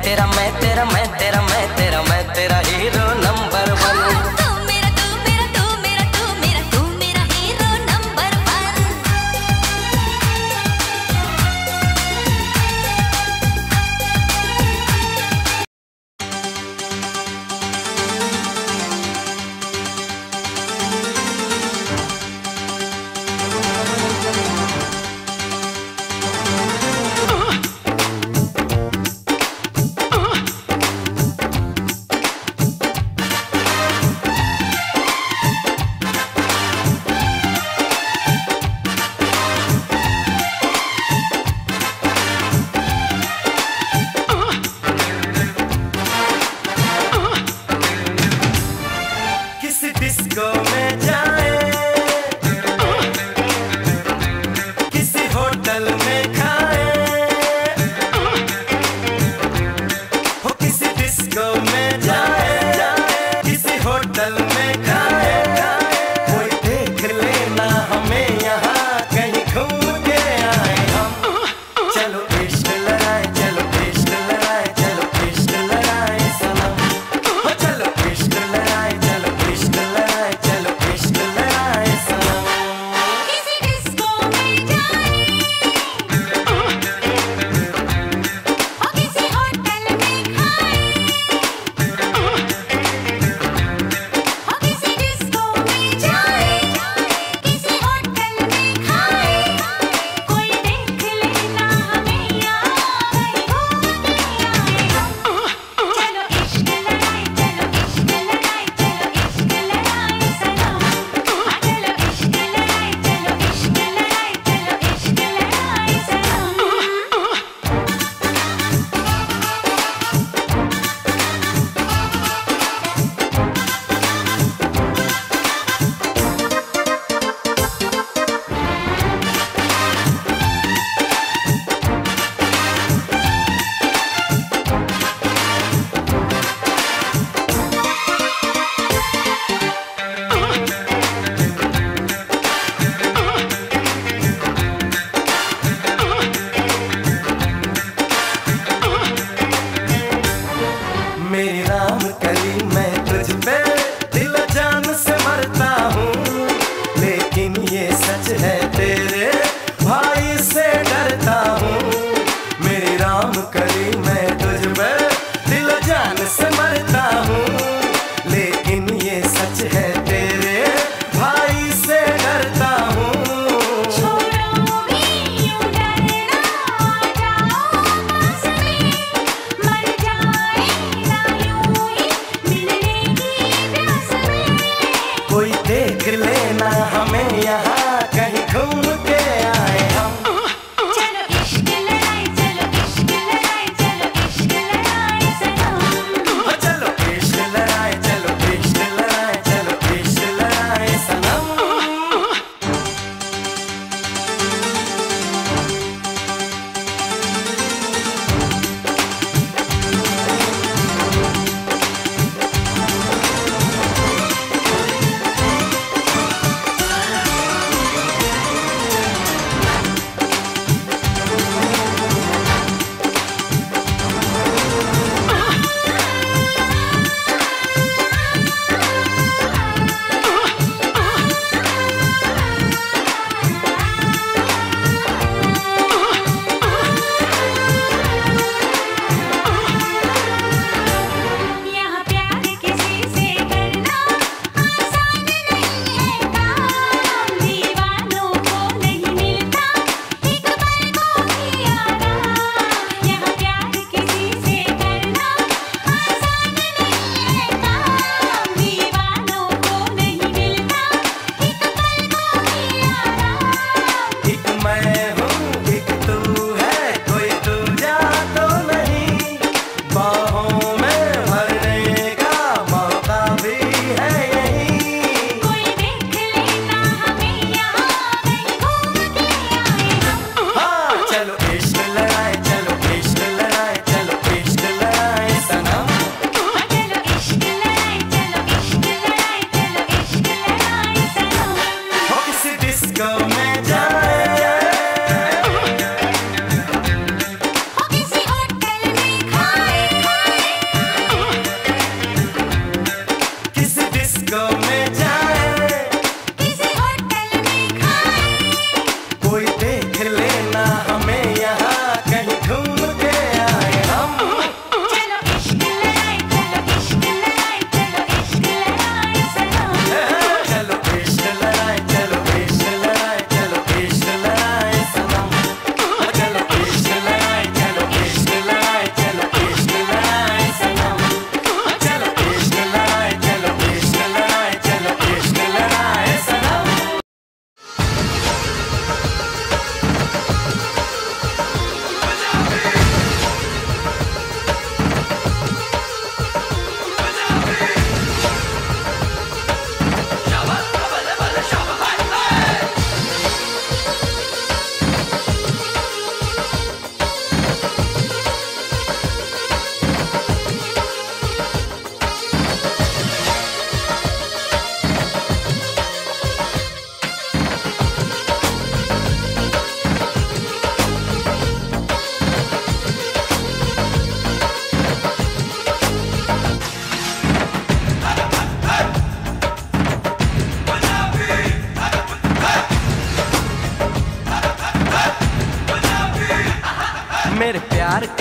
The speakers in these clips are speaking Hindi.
तेरा मैं तेरा मैं तेरा मैं तेरा मैं तेरा हीरो नंबर वन। तू मेरा तू मेरा तू मेरा तू मेरा तू मेरा हीरो नंबर वन।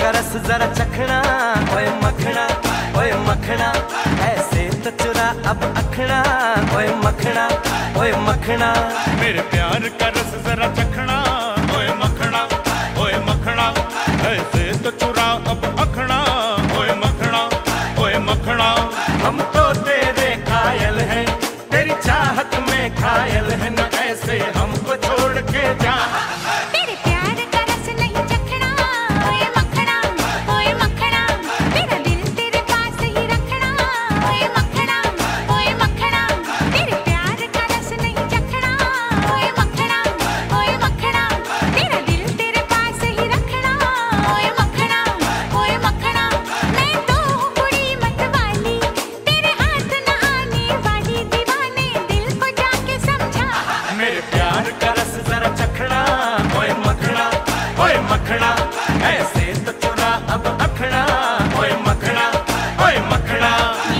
का रस जरा चखना, ओए मखना, ओए मखना, ऐसे तो चुरा अब अखना, ओए मखना, ओए मखना। मेरे प्यार का रस जरा चखना, ओए मखना, ओए मखना, ऐसे तो चुरा अब अखना, ओए मखना, ओए मखना। हम तो तेरे कायल हैं, तेरी चाहत में घायल है, न ऐसे हमको छोड़ के जा। तेरे प्यार का रस नहीं चखना, ओए मखना, ओए मखना, तेरा दिल तेरे पास ही रखना, ओए मखना, ओए मखना। तेरे प्यार का रस नहीं चखना, ओए मखना, ओए मखना, तेरा दिल तेरे पास ही रखना, ओए मखना, ओए मखना। मैं तो हूँ कुड़ी मत वाली, तेरे हाथ न आने वाली, दीवाने दिल को जाके समझा। मेरे प्यार का रस जरा चखना, ओए मखना, ओए मखना, ऐसे तो चुरा अब अखना, ओए मखना, ओए मखना।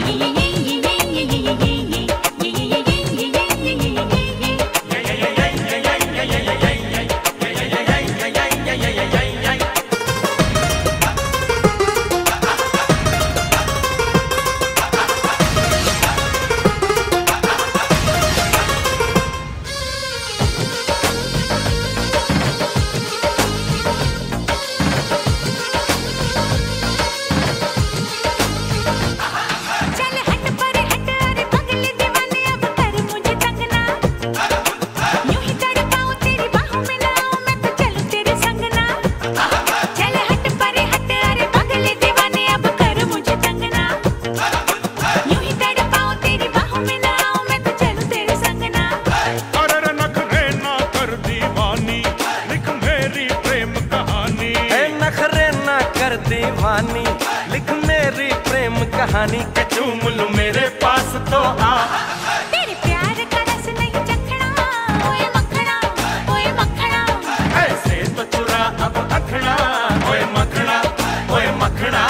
चल हट परे हट, अरे पगले दीवाने अब कर मुझे तंग ना। यूं ही तड़पाऊं तेरी बाहों में ना आऊं मैं तो चलूं तेरे संग ना। चल हट परे हट, अरे पगले दीवाने अब कर मुझे तंग ना। यूं ही तड़पाऊं तेरी बाहों में ना आऊं मैं तो चलूं तेरे संग ना। अरे नखरे ना कर दीवानी, लिख मेरी प्रेम कहानी। ए नखरे ना कर दीवानी, लिख मेरी प्रेम कहानी, के चूम लूं मेरे पास तो आ। तेरे प्यार का रस नहीं चखना, ओए मखना, ओए मखना। ऐसे तो चुरा अब अखना, ओए मखना, ओए मखना।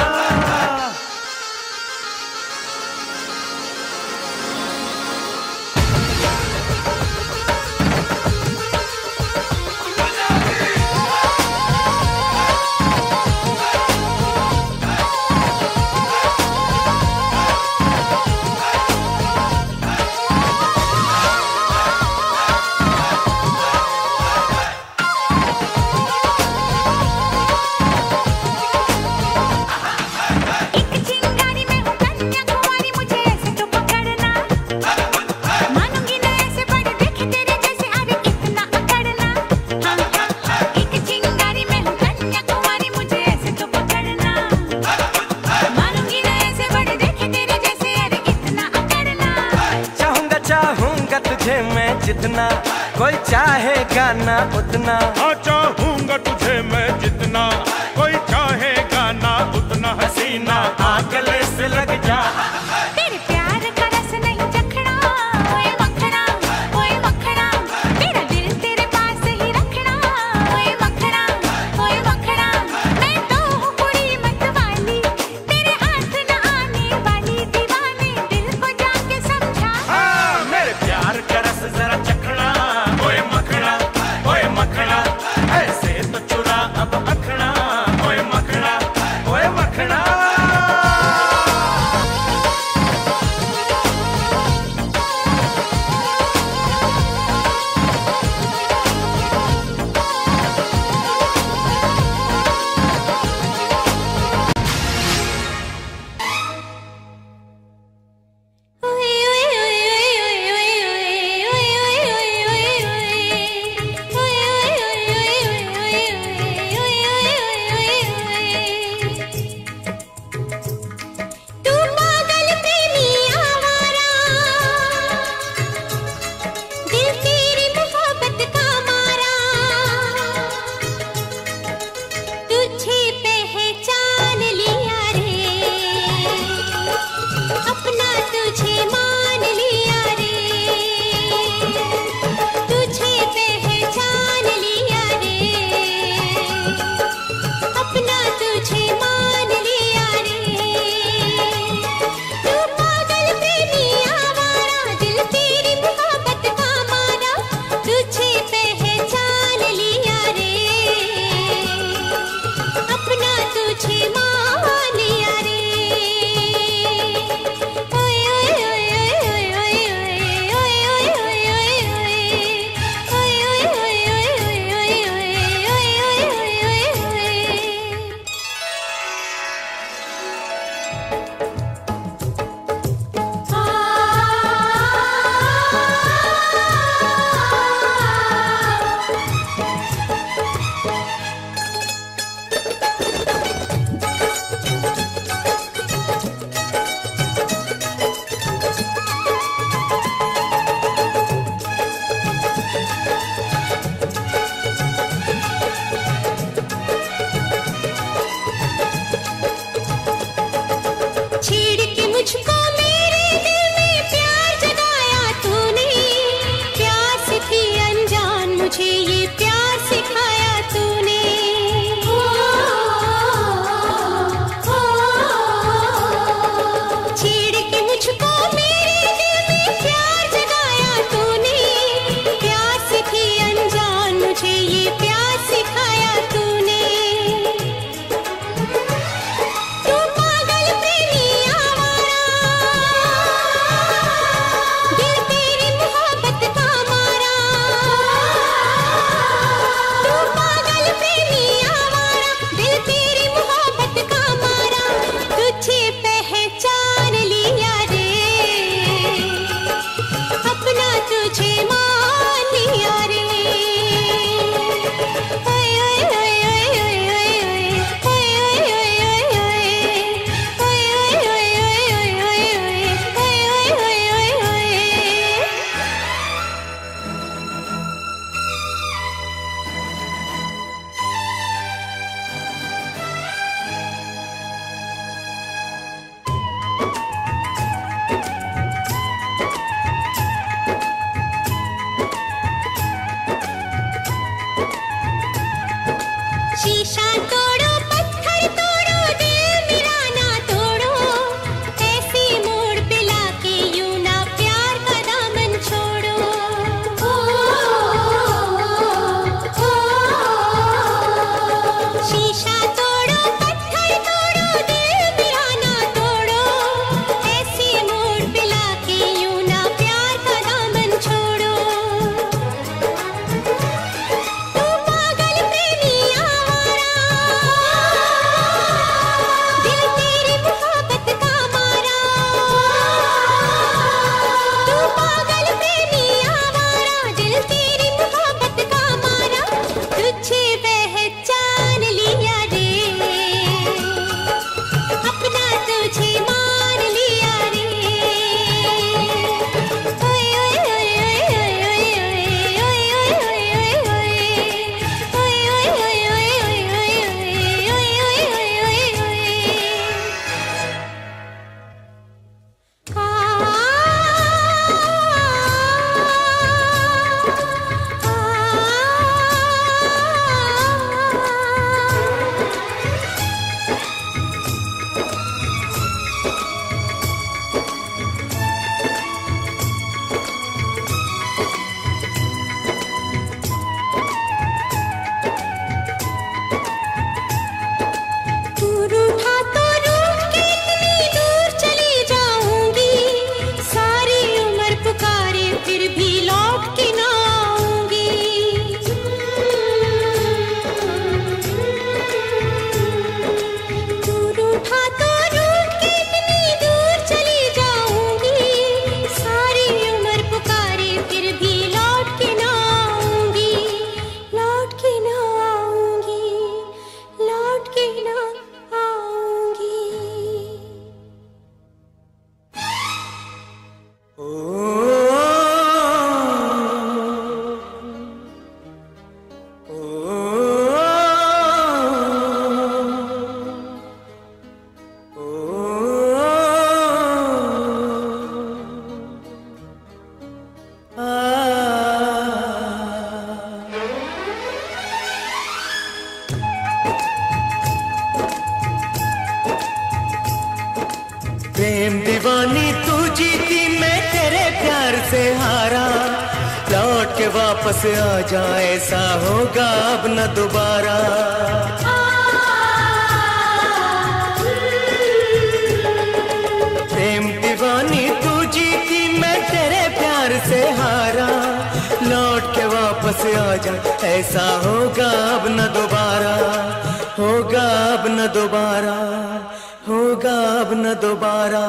एक चिंगारी में हूँ कन्याकुमारी, मुझे ऐसे तो पकड़ना। मानूंगी न ऐसे बड़े देखे तेरे जैसे, अरे इतना अकड़ना। हाँ हाँ हाँ, एक चिंगारी में हूँ कन्याकुमारी, मुझे ऐसे तो पकड़ना। मानूंगी न ऐसे बड़े देखे तेरे जैसे, अरे इतना अकड़ना। चाहूंगा चाहूंगा तुझे मैं जितना, कोई चाहेगा ना उतना। हाँ चाहूंगा तुझे मैं जितना, कोई चाहेगा ना उतना। हसीना आ गले से लग जा। तेरे प्यार का रस नहीं चखना, ओए मखना, ओए मखना, तेरा दिल तेरे पास ही रखना, ओए मखना, ओए मखना। मैं तो हूँ कुड़ी मत वाली, तेरे हाथ न आने वाली, दीवाने दिल को जाके समझा। हाँ, मेरे प्यार का रस जरा चखना, ओए मखना, ओए मखना, ऐसे तो चुरा अब अखना, ओए मखना, ओए मखना। दीवानी तू जीती मैं तेरे प्यार से हारा, लौट के वापस आ जा ऐसा होगा अब न दोबारा। प्रेम दीवानी तू जीती मैं तेरे प्यार से हारा, लौट के वापस आ जा ऐसा होगा अब न दोबारा, होगा अब न दोबारा, होगा अब न दोबारा।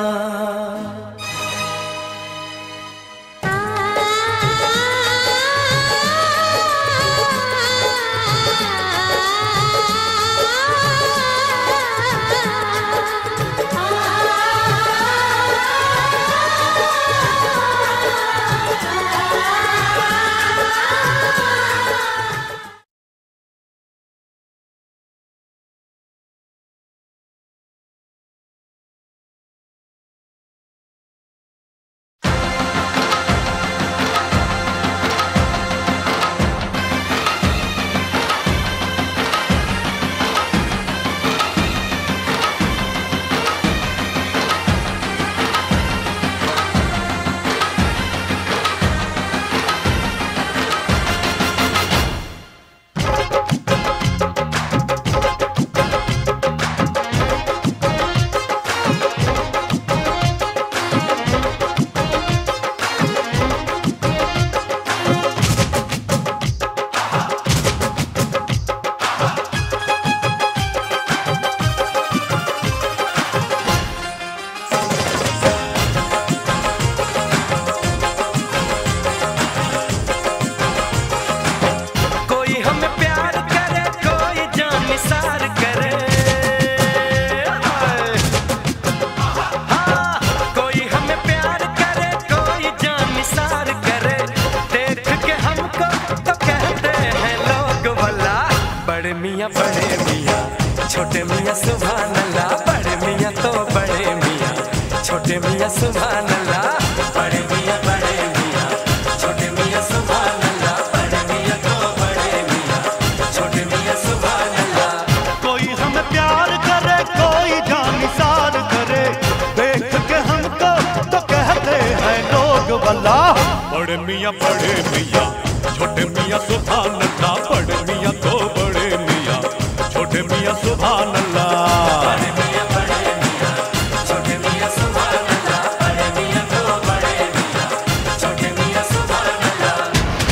बड़े मियाँ छोटे मियाँ सुभान अल्लाह, बड़े मियाँ तो बड़े मियाँ छोटे मियाँ सुभान अल्लाह, बड़े मियाँ छोटे मियाँ सुभान अल्लाह, बड़े मियाँ तो बड़े मियाँ छोटे मियाँ सुभान अल्लाह। कोई हमें प्यार करे कोई जानिसार करे, देख के हमको तो कहते हैं लोग वल्ला, बड़े मियाँ छोटे मियाँ सुभान अल्लाह, बड़े मियाँ तो बड़े मियाँ छोटे मियाँ सुभान अल्लाह। बड़े मियाँ छोटे मियाँ सुभान अल्लाह, बड़े मियाँ तो बड़े मियाँ छोटे मियाँ सुभान अल्लाह।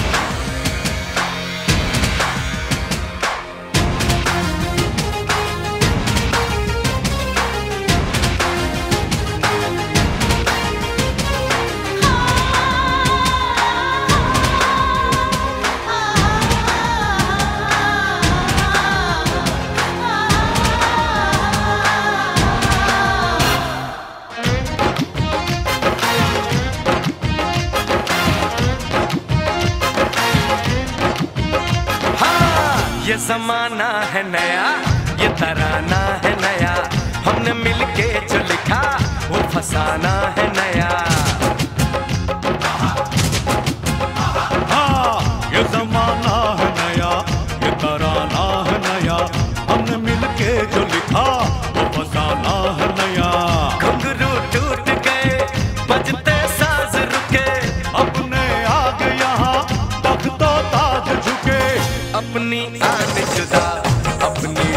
ये जमाना है नया, ये तराना है नया, हमने मिलके जो लिखा वो फसाना है नया। हाँ, ये जमाना है नया, ये तराना है नया, हमने मिलके जो लिखा वो फसाना है नया। घुंघरू टूट गए बजते साज रुके, अपने आगे यहाँ तख्तो ताज झुके, अपनी आन जुदा अपनी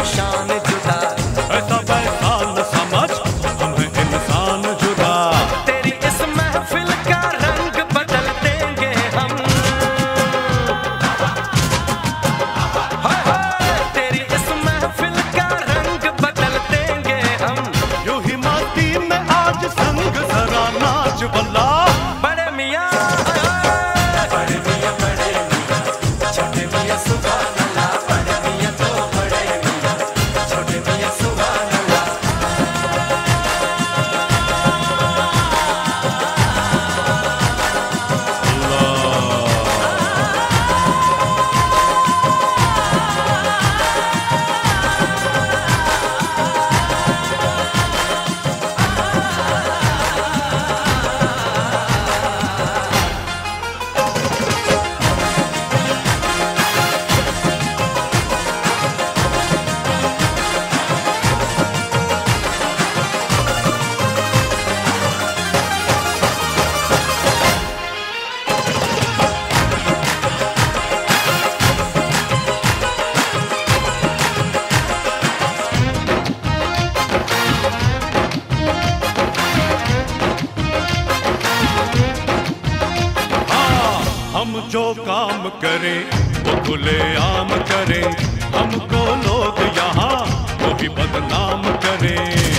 काम करे वो खुले आम करे, हमको लोग यहाँ वो भी बदनाम करे।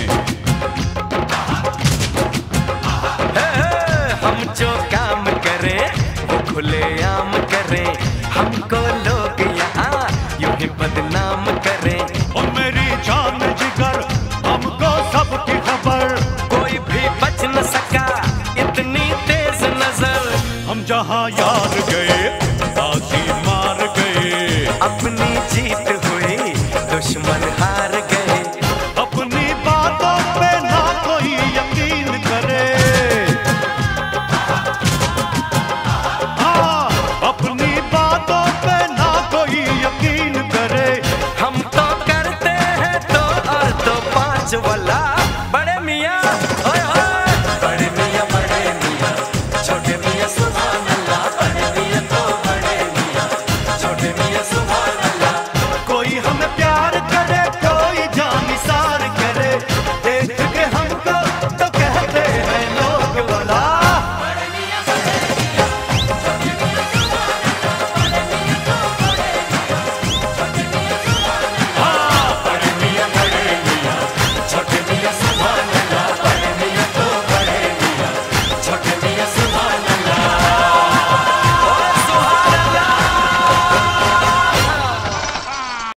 हम जो काम करे वो खुले आम करे, हमको लोग यहाँ यूं ही बदनाम करे। और मेरी जान जिगर हमको सबकी खबर, कोई भी बच न सका इतनी तेज नजर। हम जहाँ यार गए बाजी मार गए, अपनी जीत हुई दुश्मन हार गए। अपनी बातों पे ना कोई यकीन करे, हाँ अपनी बातों पे ना कोई यकीन करे। हम तो करते हैं तो और तो पांच वाला।